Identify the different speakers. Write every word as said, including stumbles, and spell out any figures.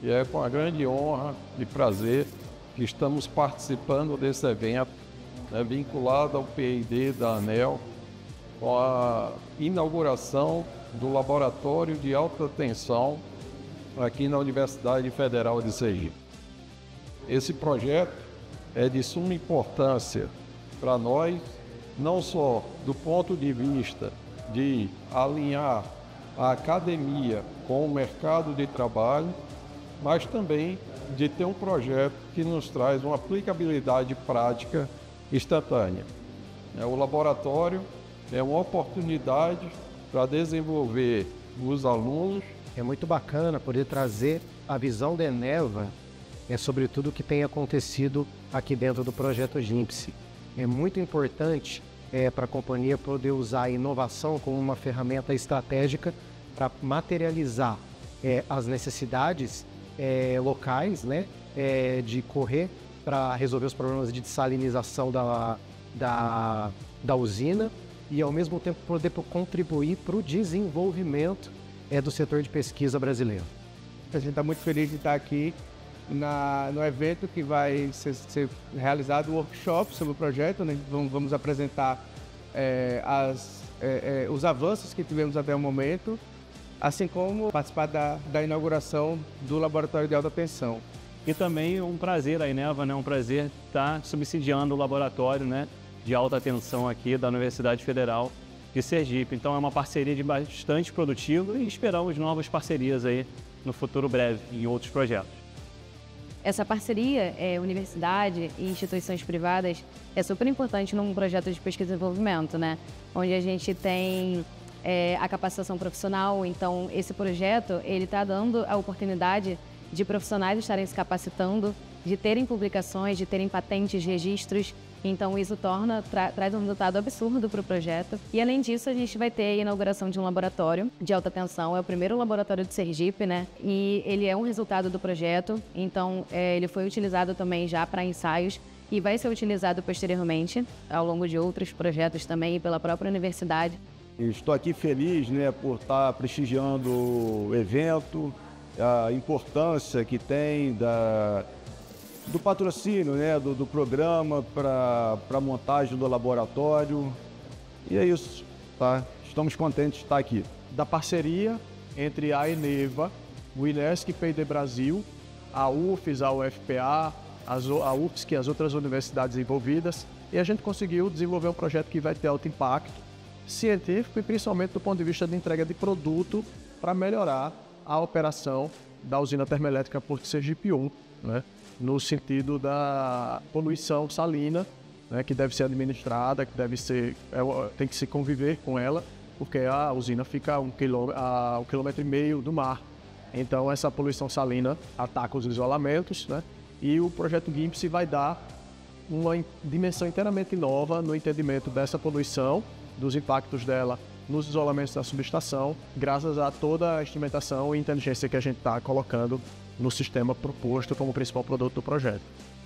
Speaker 1: E é com a grande honra e prazer que estamos participando desse evento, né, vinculado ao P I D da ANEEL, com a inauguração do Laboratório de Alta Tensão aqui na Universidade Federal de Sergipe. Esse projeto é de suma importância para nós, não só do ponto de vista de alinhar a academia com o mercado de trabalho, mas também de ter um projeto que nos traz uma aplicabilidade prática instantânea. O laboratório é uma oportunidade para desenvolver os alunos.
Speaker 2: É muito bacana poder trazer a visão da Eneva é sobre tudo o que tem acontecido aqui dentro do projeto GIMPSE. É muito importante é, para a companhia poder usar a inovação como uma ferramenta estratégica para materializar é, as necessidades é, locais, né, é, de correr para resolver os problemas de dessalinização da, da, da usina e, ao mesmo tempo, poder contribuir para o desenvolvimento é, do setor de pesquisa brasileiro.
Speaker 3: A gente está muito feliz de estar aqui na, no evento que vai ser, ser realizado um workshop sobre o projeto, né? Vamos, vamos apresentar é, as, é, é, os avanços que tivemos até o momento, assim como participar da, da inauguração do Laboratório de Alta Tensão.
Speaker 4: E também um prazer, a Eneva, né, um prazer estar subsidiando o laboratório, né, de alta tensão aqui da Universidade Federal de Sergipe. Então é uma parceria de bastante produtiva e esperamos novas parcerias aí no futuro breve em outros projetos.
Speaker 5: Essa parceria, é, universidade e instituições privadas, é super importante num projeto de pesquisa e desenvolvimento, né? Onde a gente tem é, a capacitação profissional. Então, esse projeto ele está dando a oportunidade de profissionais estarem se capacitando, de terem publicações, de terem patentes, registros. Então, isso torna, tra traz um resultado absurdo para o projeto. E, além disso, a gente vai ter a inauguração de um laboratório de alta tensão. É o primeiro laboratório de Sergipe, né? E ele é um resultado do projeto. Então, é, ele foi utilizado também já para ensaios e vai ser utilizado posteriormente ao longo de outros projetos também e pela própria universidade.
Speaker 6: Estou aqui feliz, né, por estar prestigiando o evento, a importância que tem da... do patrocínio, né, do, do programa para a montagem do laboratório. E é isso, tá? Estamos contentes de estar aqui.
Speaker 7: Da parceria entre a Eneva, o INESC P I D Brasil, a U F S, a U F P A, as, a U F S C e as outras universidades envolvidas, e a gente conseguiu desenvolver um projeto que vai ter alto impacto científico e principalmente do ponto de vista de entrega de produto para melhorar a operação da usina termoelétrica Porto Sergipe um, né? No sentido da poluição salina, né, que deve ser administrada, que deve ser, é, tem que se conviver com ela, porque a usina fica a um, quilômetro, a um quilômetro e meio do mar. Então essa poluição salina ataca os isolamentos, né, e o projeto GIMPSE vai dar uma dimensão inteiramente nova no entendimento dessa poluição, dos impactos dela nos isolamentos da subestação, graças a toda a instrumentação e inteligência que a gente está colocando no sistema proposto como principal produto do projeto.